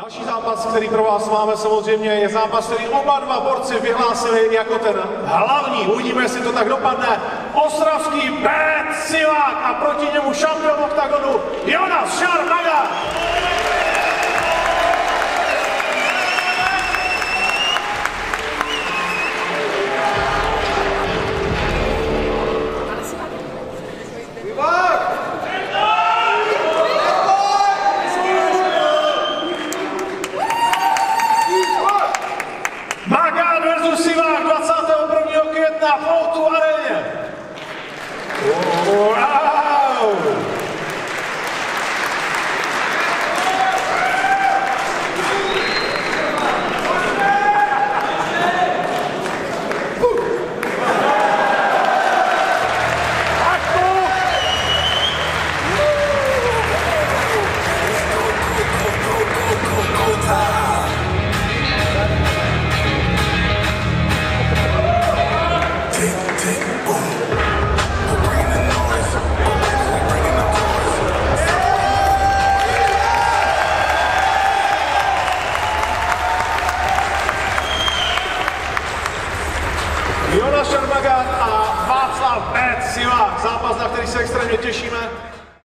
Další zápas, který pro vás máme samozřejmě, je zápas, který oba dva borci vyhlásili jako ten hlavní. Uvidíme, jestli to tak dopadne. Ostravský Pét Sivák a proti němu šampion oktagonu Jonas Šarmaga. Magán versus Sivák 21. května v O2 aréně. Wow. Jonas Šarmaga a Václav Pét Sivák. Zápas, na který se extrémně těšíme.